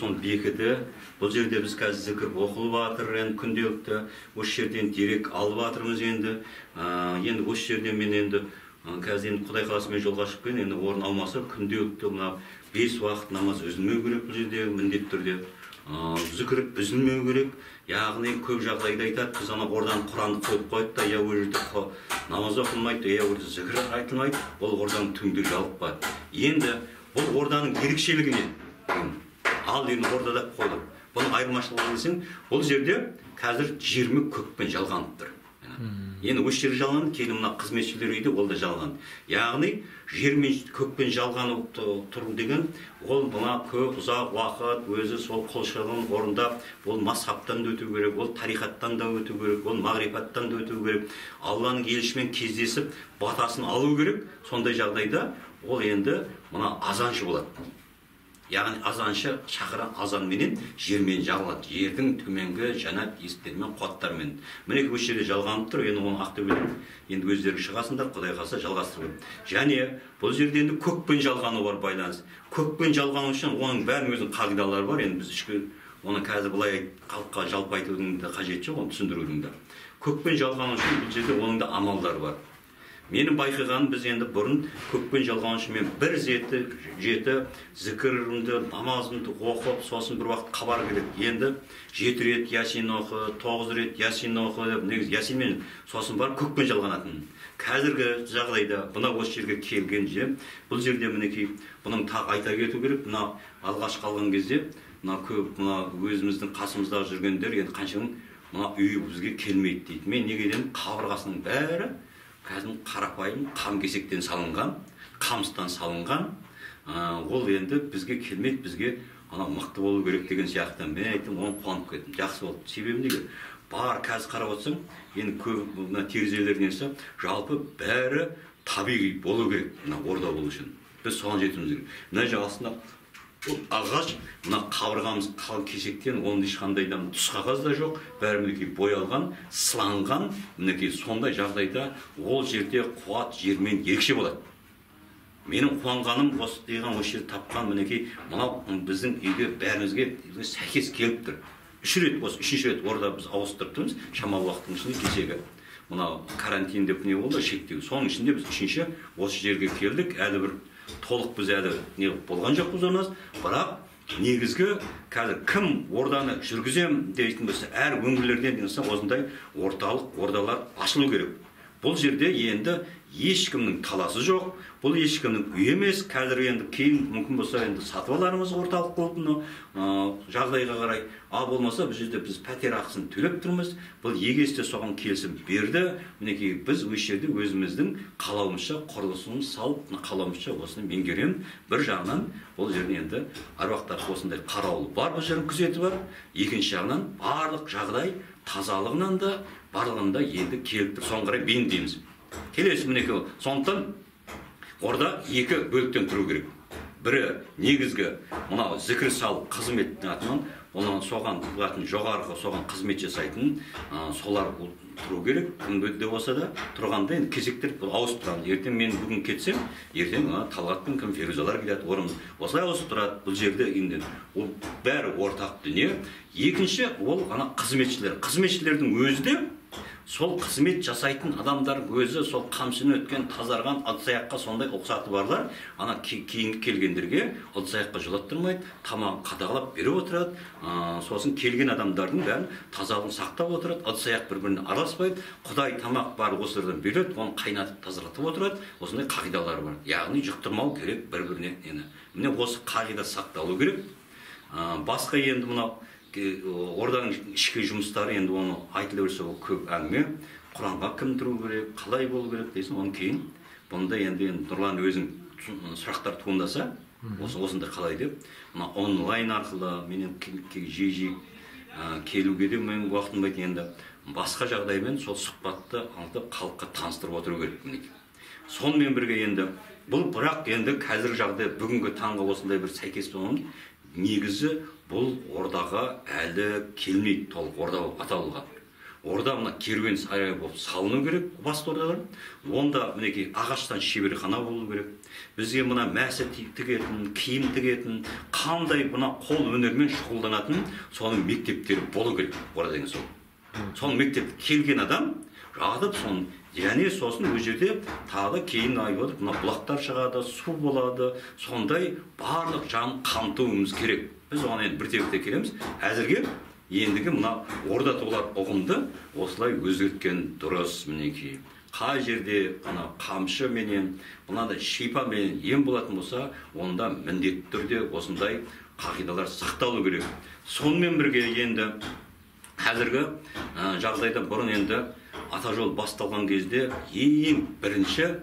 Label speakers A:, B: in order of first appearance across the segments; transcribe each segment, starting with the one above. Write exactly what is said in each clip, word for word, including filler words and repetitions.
A: соны бекіді. Бұл жерде біз қазір зікір оқылып жатыр, енді күнделікті осы жерден дерек алып жатырмыз енді. Енді осы жерден мен енді қазір енді Құдай қаласымен жолға шықпен, енді орын алмаса күнделікті мына бес уақыт намаз үзілмеу керек бұл жерде, міндетті түрде. Зікір үзілмеу керек. Яғни көп жағдайда айтады, біз ана ордан Құранды қойып қойды да, я ол жерде намаз оқылмайды, я ол жерде зікір айтылмайды, ол орданың түңдігі жалықпады. Енді бұл орданың ерекшелігі не? Ал енді ордада қойылып. Бұның айырмашылығы десең, бұл жерде қазір жиырма көкпен жалғанып тұр. Енді осы жер жалғанды, кейін мына қызметшілер үйде ол да жалғанды. Яғни жермен көкпен жалғанып тұр деген, ол мына көп ұзақ уақыт өзі сол құлшылығын орындап, ол мазхабтан да өту керек, ол тарихаттан да өту керек, ол мағрифаттан да өту керек, Алланың елшімен кездесіп батасын алу керек. Сондай жағдайда ол енді мына азаншы болады. Яғни азаншы шақыран азанменен жермен жалғанады. Жердің төменгі жәннат есіктерімен, қуаттармен. Міне осы жерде жалғанып тұр. Енді оны Ақтөбеден енді өздері шығасыңдар, Құдай қаласа жалғастырып. Және бұл жерде енді көкпен жалғану бар байланыс. Көкпен жалғану үшін оның бәрінің өзінің қағидалары бар. Енді біз ішкі оны қазір былай халыққа жалпы айтудың да қажеті жоқ, оны түсіндірудің да. Көкпен жалғану үшін бұл жерде оның да амалдары бар. Менің байқағаным, біз енді бұрын көкпен жалғану үшін мен бір жеті жеті зікірімді, намазымды оқып, сосын бір уақыт хабар керек. Енді жеті рет ясин оқы, тоғыз рет ясин оқы деп, негізі ясинмен сосын бар көкпен жалғанатын. Қазіргі жағдайда мына осы жерге келген же, бұл жерде мінекей бұның тағы айта кету керек. Мына алғаш қалған кезде, мына көп мына өзіміздің қасымызда жүргендер енді қаншаның мына үй бізге келмейді дейді. Мен неге дедім, қабырғасының бәрі қазір қарапайым қам кесектен салынған, қамыстан салынған, ол енді бізге келмейді, бізге ана мықты болу керек деген сияқты. Мен айттым, оны қуанып кеттім. Жақсы болды. Себебі неге? Бар қазір қарап отырсаң, енді көп мына терезелерден есе жалпы бәрі табиғи болу керек, мына орда болу үшін. Біз соған жетуіміз керек. Мына жағасында ағаш, мына қабырғамыз қалың кесектен, оның ешқандай да түсқағаз да жоқ, бәрі мінекей боялған, сыланған. Мінекей сондай жағдайда ол жерде қуат жермен ерекше болады. Менің қуанғаным осы деген осы жерді тапқан мінекей мынау біздің үйге бәрімізге сәйкес келіп тұр. Үш рет, осы үшінші рет орда біз ауыстырып тұрмыз, шамалы уақыттың ішінде кешегі. Мынау карантин деп не болды, шектеу. Соның ішінде біз үшінші осы жерге келдік. Әлі бір толық біз әлі не болған жоқпыз оназ, бірақ негізгі қазір кім орданы жүргізем дейтін болса, әр өңірлерден денсе осындай орталық ордалар ашылу керек. Бұл жерде енді ешкімнің таласы жоқ, бұл ешкімнің үй емес. Қазір енді кейін мүмкін болса енді сатып аларымыз орталық қылып жағдайға қарай. А болмаса бұл жерде біз пәтер ақысын төлеп тұрмыз. Бұл егесте соған келісім берді. Мінекей біз осы жерде өзіміздің қалауымызша құрылысымыз салып, қалауымызша осыны меңгеремін. Бір жағынан бұл жерде енді аруақтар осындай қарауыл бар, бұл жердің күзеті бар. Екінші жағынан барлық жағдай тазалығынан да барлығында енді келіп тұр. Соған қарай бейімдейміз. Келесі мінекей. Сондықтан орда екі бөліктен тұру керек. Бірі негізгі мынау зікір салып қызметтің атынан, оның соған бұғатын жоғарғы соған қызмет жасайтын солар тұру керек. Кімде болса да тұрғанда енді кезектер ауысып тұрады. Ертең мен бүгін кетсем, ертең Талғат пен кім Ферузалар келеді, орын осылай ауысып тұрады. Бұл жерде енді ол бәрі ортақ дүние. Екінші ол ана қызметшілер. Қызметшілердің өзі де сол қызмет жасайтын адамдар өзі сол қамшыны өткен, тазарған, ыдыс-аяққа сондай ұқсаты барлар, ана кейінгі келгендерге ыдыс-аяққа жолаттырмайды, тамағын қадағалап беріп отырады. Сосын келген адамдардың бәрін тазалығын сақтап отырады, ыдыс-аяқ бір-біріне араласпайды. Құдай тамақ бар осылардан береді, оны қайнатып тазартып отырады. Осындай қағидалар бар. Яғни жұқтырмау керек бір-біріне. Міне осы қағида сақталу керек. Басқа енді мынау орданың ішкі жұмыстары енді оны айтылып өрсе ол көп әңгіме. Құранға кім тұру керек, қалай болу керек дейсің, оны кейін. Бұнда енді Нұрлан өзің сұрақтар туындаса, осындай қалай деп, онлайн арқылы менен жиі-жиі келуге де мен уақытым байды. Енді басқа жағдаймен сол сұхбатты алып халыққа таныстырып отыру керек. Сонымен бірге енді бұл бірақ енді қазір жағдай бүгінгі таңға осындай бір сәйкес болған негізі бұл ордаға әлі келмейді толық орда аталуға. орда мына керуен сарай болып салыну керек, басты ордалар. Онда мінекей ағаштан шеберхана болу керек. Бізге мына мәсі тігетін, киім тігетін, қандай мына қол өнермен шұғылданатын соның мектептері болу керек. Орда деген сол. Соның мектеп келген адам жатып соны, және сосын өз жерде тағы кейін айып мына бұлақтар шығады, су болады, сондай барлық жағын қамтуымыз керек. Біз оған енді бірте-бірте келеміз. Әзірге ендігі мына орда толар ұғымды осылай өзгерткен дұрыс мінекей. Қай жерде ана қамшы менен, мынада шипа менен ем болатын болса, онда міндетті түрде осындай қағидалар сақталу керек. Сонымен бірге енді қазіргі жағдайда бұрын енді ата жол басталған кезде ең бірінші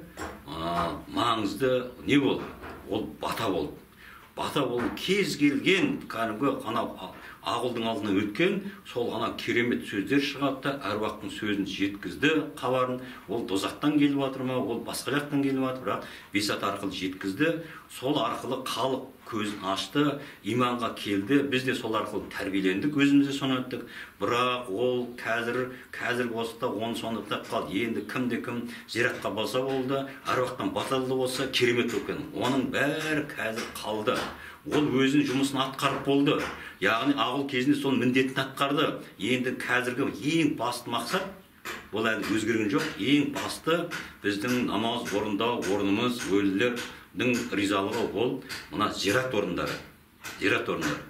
A: маңызды не болды? Ол бата болды. Бата болды. Кез келген кәдімгі ана ақылдың алдынан өткен сол ана керемет сөздер шығады, әруақтың сөзін жеткізді, хабарын. Ол дозақтан келіп жатыр ма, ол басқа жақтан келіп жатыр, бірақ бесат арқылы жеткізді. Сол арқылы халық көзін ашты, иманға келді. Біз де сол арқылы тәрбиелендік, өзімізде соны өттік. Бірақ ол қазір қазір уақытта оны соны қалды. Енді кімде кім зиратқа болса болды, әруақтан баталды болса керемет өткен. Оның бәрі қазір қалды. Ол өзінің жұмысын атқарып болды. Яғни ағыл кезінде сол міндетін атқарды. Енді қазіргі ең басты мақсат, бұл әлі өзгерген жоқ. Ең басты біздің намаз орындау орнымыз, өлілердің ризалығы ол мына зират орындары. Зират орындары.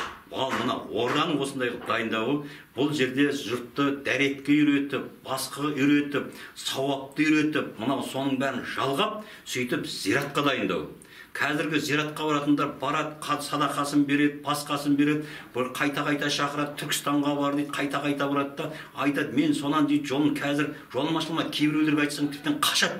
A: Ал мына орданың осындай дайындауы, бұл жерде жұртты дәретке үйретіп, басқа үйретіп, сауапты үйретіп, мына соның бәрін жалғап, сөйтіп зиратқа дайындау. Қазіргі зиратқа баратындар барады, садақасын береді, басқасын береді, бір қайта-қайта шақырады, Түркістанға бар дейді, қайта-қайта барады да, айтады, мен сонан дейді, жолын қазір жолым ашылмайды, кейбіреулерге айтсаң тіптен қашады.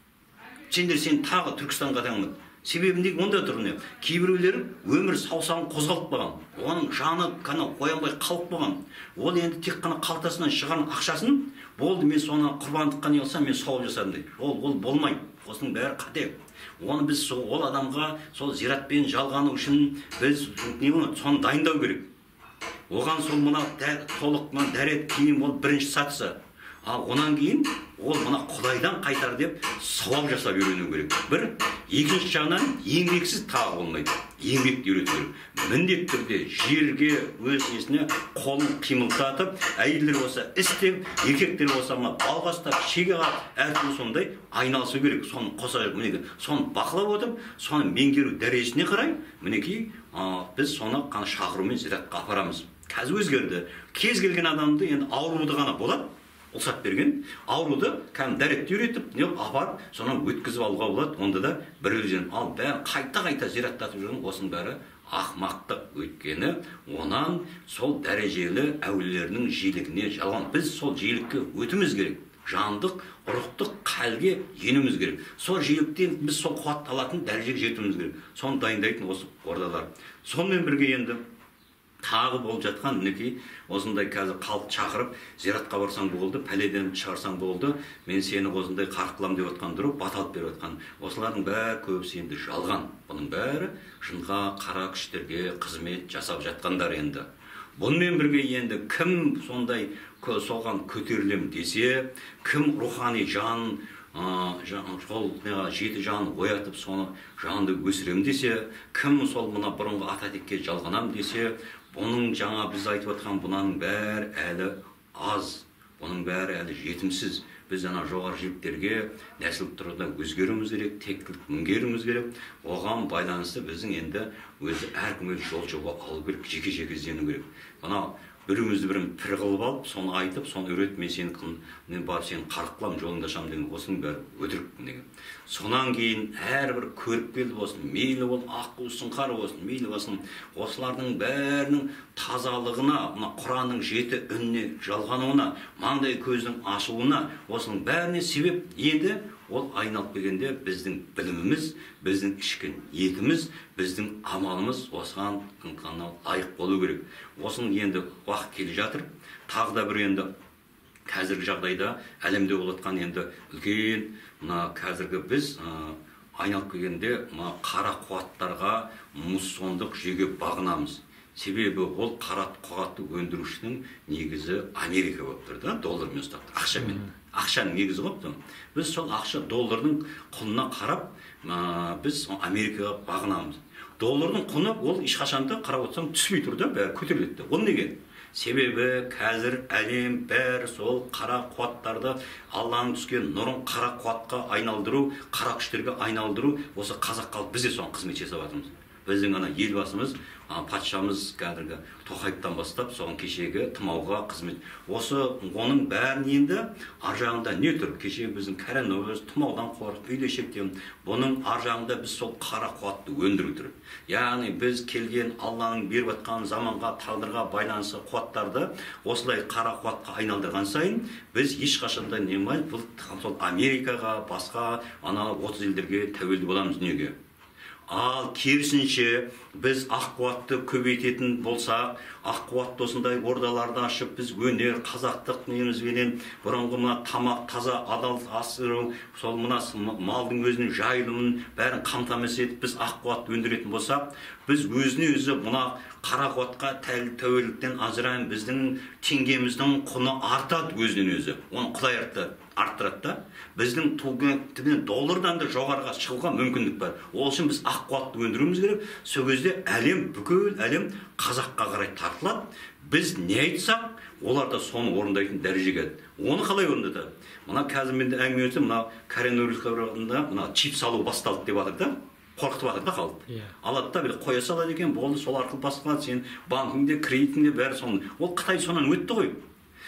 A: Сендер сен тағы Түркістанға таңмады. Себебінде онда тұр не? Кейбіреулер өмір саусағын қозғалып қалған. Оның жаны қана қоянбай қалып қалған. Ол енді тек қана қалтасынан шығарған ақшасын, болды мен соны құрбандыққа не қылсам, мен сауап жасадым дейді. Ол ол болмайды. Осының бәрі қате. Оны біз ол адамға сол зиратпен жалғану үшін біз не оны соны дайындау керек. Оған сол мына толық мына дәрет киім ол бірінші сатысы. Ал онан кейін ол мына Құдайдан қайтар деп сауап жасап үйрену керек. Бір, екінші жағынан еңбексіз тағы болмайды. Еңбекті үйрету керек. Міндетті түрде жерге өз несіне қолын қимылдатып, әйелдер болса істеп, еркектер болса мына балғастап, шеге қалып, әртүрлі сондай айналысу керек. Соны қоса мінекей, соны бақылап отырып, соны меңгеру дәрежесіне қарай, мінекей біз соны қана шақырумен зиратқа апарамыз. Қазір өзгерді. Кез келген адамды енді ауруды ғана болады. Ұлсат берген, ауруды кәм дәретті үйретіп, не апарып, соны өткізіп алуға болады. Онда да бір өзен ал бәрін қайта-қайта зираттатып жүрген осының бәрі ақмақтық өткені, онан сол дәрежелі әулиелерінің жиілігіне жалған. Біз сол жиілікке өтіміз керек. Жандық, ұрықтық қалге енуіміз керек. Сол жиіліктен біз сол қуатты алатын дәрежеге жетуіміз керек. Соны дайындайтын осы ордалар. Сонымен бірге енді тағы болып жатқан мінекей осындай қазір халық шақырып зиратқа барсаң болды, пәледен шығарсаң болды, мен сені осындай қарық қылам деп отқан дұрып баталып беріп отқан. Осылардың бәрі көбісі енді жалған. Бұның бәрі жынға, қара күштерге қызмет жасап жатқандар енді. Бұнымен бірге енді кім сондай соған көтерілем десе, кім рухани жан сол жеті жанын оятып, соны жанды өсірем десе, кім сол мына бұрынғы ата-текке жалғанам десе, бұның жаңа біз айтып отқан бұның бәрі әлі аз, бұның бәрі әлі жетімсіз. Біз ана жоғары жіліктерге нәсіл тұрғыда өзгеруіміз керек, тектілік меңгеруіміз керек. Оған байланысты біздің енді өзі әркім өз жол жоба алу керек, жеке-жеке іздену керек. Бұна бірімізді бірін пір қылып алып, соны айтып, соны үйретіп, мен сені қылын, мен барып сені қарық қылам, жолыңда шам деген, осының бәрі өтірік деген. Сонан кейін әрбір көріпкел болсын, мейлі бол, аққу сұңқар болсын, мейлі болсын, осылардың бәрінің тазалығына, мына Құранның жеті үніне жалғануына, маңдай көздің ашуына, осының бәріне себеп енді ол айналып келгенде біздің біліміміз, біздің ішкі ниетіміз, біздің амалымыз осыған лайық болу керек. Осының енді уақыт келе жатыр. Тағы да бір енді қазіргі жағдайда әлемде болып жатқан енді үлкен мына қазіргі біз айналып келгенде қара қуаттарға, муссондық жүйеге бағынамыз. Себебі ол қара қуатты өндірушінің негізі Америка болып тұр да, доллармен ұстап, ақшамен. Ақшаның негізі ғой. Біз сол ақша доллардың құнына қарап, біз Америкаға бағынамыз. Доллардың құны ол ешқашанда қарап отырсаң түспей тұр да, бәрі көтеріледі. Ол неге? Себебі қазір әлем бәрі сол қара қуаттарды, Алланың түскен нұрын қара қуатқа айналдыру, қара күштерге айналдыру, осы қазақ халық біз де соған қызмет жасап жатырмыз. Біздің ана елбасымыз, патшамыз кәдімгі Тоқаевтан бастап, соған кешегі тұмауға қызмет. Осы оның бәрін енді ар жағында не тұр? Кешегі біздің коронавирус, тұмаудан қорқып, үйлешектен. Бұның ар жағында біз сол қара қуатты өндіру тұр. Яғни біз келген Алланың беріп жатқан заманға, тағдырға байланысты қуаттарды осылай қара қуатқа айналдырған сайын, біз ешқашанда не май, бұл сол Америкаға, басқа ана отыз елдерге тәуелді боламыз дүниеге. Ал керісінше біз аққуатты көбейтетін болсақ, аққуатты осындай ордаларды ашып, біз өнер, қазақтық немізбенен бұрынғы мына тамақ, таза, адал асыру, сол мына малдың өзінің жайылымын бәрін қамтамасыз етіп, біз аққуатты өндіретін болсақ, біз өзіне өзі мына қара қуатқа тәуелділіктен ажырайын, біздің теңгеміздің құны артады өзінен өзі. Оны Құдай арттырады да. Біздің туған доллардан да жоғарыға шығуға мүмкіндік бар. Ол үшін біз аққуатты өндіруіміз керек. Сол кезде әлем, бүкіл әлем қазаққа қарай тартылады. Біз не айтсақ, олар да соны орындайтын дәрежеге. Оны қалай орындады? Мына қазір менде әңгіме өтсе, мына коронавирусқа мына чип салу басталды деп жатыр да. Қорқытып жатыр да қалды. Алады да бір қоя салады екен, болды, сол арқылы басқалады, сен банкіңде, кредитіңде бәрі соны. Ол Қытай сонан өтті ғой.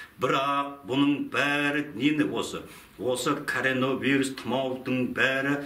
A: Бірақ бұның бәрі нені осы? Осы коронавирус, тұмаудың бәрі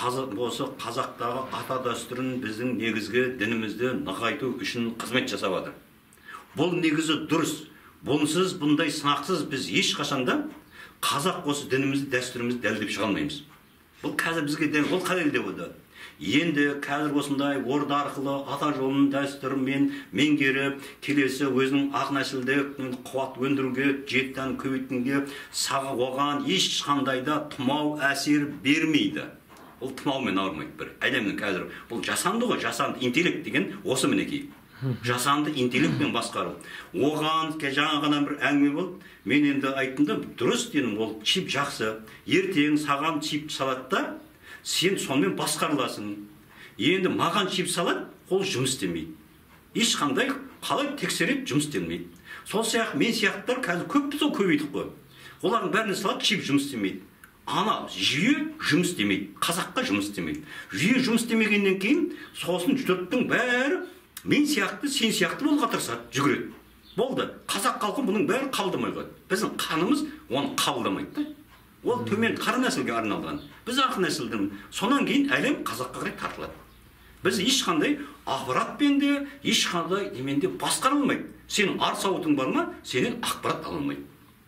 A: осы қазақтағы ата дәстүрін біздің негізгі дінімізді нығайту үшін қызмет жасап жатыр. Бұл негізі дұрыс. Бұнсыз, бұндай сынақсыз біз ешқашанда қазақ осы дінімізді, дәстүрімізді дәлелдеп шыға алмаймыз. Бұл қазір бізге дәл, ол қалай дәлелдеп болды? Енді қазір осындай орда арқылы ата жолын дәстүрмен меңгеріп, келесі өзінің ақ нәсілді қуат өндіруге, жеттен көбейтінге сағы оған ешқандай да тұмау әсер бермейді. Ол тұмаумен ауырмайды бір. Әлемнің қазір бұл жасанды ғой, жасанды интеллект деген осы мінекей. Жасанды интеллектпен басқару. Оған жаңа ғана бір әңгіме болды. Мен енді айттым да, дұрыс дедім, ол чип жақсы. Ертең саған чип салады да, сен сонымен басқарыласың. Енді маған чип салады, ол жұмыс істемейді. Ешқандай қалай тексереді, жұмыс істемейді. Сол сияқты мен сияқтылар қазір көпті сол көбейтіп қой. Олардың бәріне салады, чип жұмыс істемейді. Ана жүйе жұмыс істемейді, қазаққа жұмыс істемейді. Жүйе жұмыс істемегеннен кейін сосын жұрттың бәрі мен сияқты, сен сияқты болуға тырысады, жүгіреді. Болды. Қазақ халқы бұның бәрі қабылдамай қойды. Біздің қанымыз оны қабылдамайды. Ол төмен қара нәсілге арналған. Біз ақ нәсілдің. Сонан кейін әлем қазаққа қарай тартылады. Біз ешқандай ақпаратпен де, ешқандай неменде басқара алмайды. Сенің ар сауытың бар ма, сенен ақпарат ала алмайды.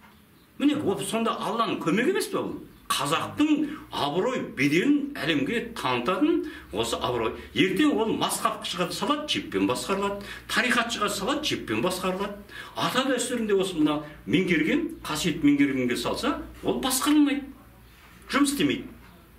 A: Міне, сонда Алланың көмегі емес пе бұл? Қазақтың абырой беделін әлемге танытатын осы абырой. Ертең ол масқапшыға салады, чиппен басқарылады. Тарихатшыға салады, чиппен басқарылады. Ата дәстүрінде осы мына меңгерген, қасиет меңгергенге салса, ол басқарылмайды. Жұмыс істемейді.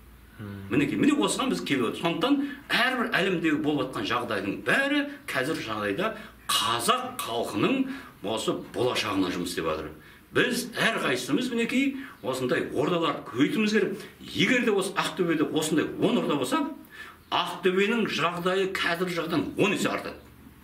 A: Мінекей, міне осыған біз келіп отырмыз. Сондықтан әрбір әлемдегі болып жатқан жағдайдың бәрі қазір жағдайда қазақ халқының осы болашағына жұмыс істеп жатыр. Біз әр қайсымыз мінекей осындай ордаларды көбейтуіміз керек. Егер де осы Ақтөбеде осындай он орда болса, Ақтөбенің жағдайы қазір жағдан он есе артады.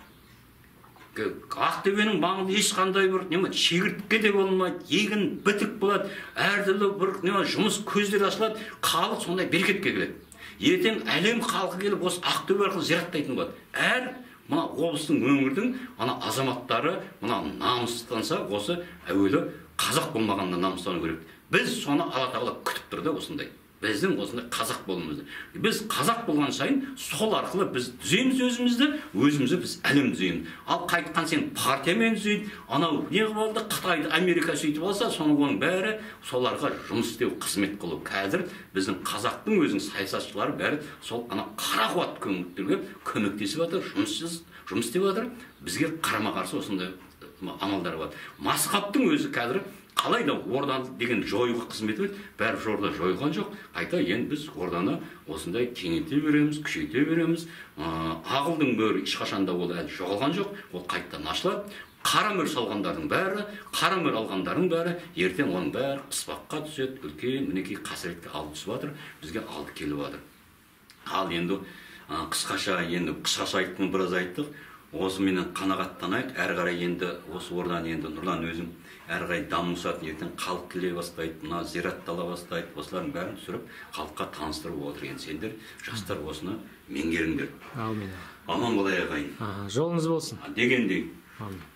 A: Ақтөбенің маңында ешқандай бір неме шегіртке де болмайды, егін бітік болады, әртүрлі бір неме жұмыс көздері ашылады, халық сондай берекетке келеді. Ертең әлем халқы келіп осы Ақтөбе арқылы зираттайтын болады. Әр мына облыстың өңірдің ана азаматтары мына намыстанса, осы әуелі қазақ болмағанда намыстану керек. Біз соны Алла тағала күтіп тұр да осындай. Біздің осындай қазақ болуымызды. Біз қазақ болған сайын сол арқылы біз түзейміз өзімізді, өзімізді біз әлем түзейміз. Ал қайтқан сен партиямен түзейді, анау не болды, Қытайды, Америка сөйтіп алса, соның оның бәрі соларға жұмыс істеу, қызмет қылу. Қазір біздің қазақтың өзінің саясатшылары бәрі сол ана қара қуат көмектерге көмектесіп жатыр, жұмыссыз жұмыс істеп жатыр. Бізге қарама қарсы осындай амалдар бар. Масқаттың өзі қазір қалай да орданы деген жоюға қызмет етеді. Бәрі жорда жойылған жоқ. Қайта енді біз орданы осындай кеңейте береміз, күшейте береміз. Ағылдың мөрі ешқашанда ол әлі жоғалған жоқ. Ол қайттан ашылады. Қара мөр салғандардың бәрі, қара мөр алғандардың бәрі ертең оның бәрі қыспаққа түседі. Үлкен мінекей қасіретке алып түсіп жатыр. Бізге алып келіп жатыр. Ал енді қысқаша енді қысқаша айттым, біраз айттық. Осыменен қанағаттанайық. Әрі қарай енді осы орданы енді Нұрлан өзің әрі қарай дамысатын, ертең халық келе бастайды, мына зираттала бастайды. Осылардың бәрін түсіріп, халыққа таныстырып отыр. Енді сендер жастар осыны меңгеріңдер.
B: Аумин.
A: Аман болайық ағайын.
B: Жолыңыз болсын.
A: Дегендей.
B: Аумин.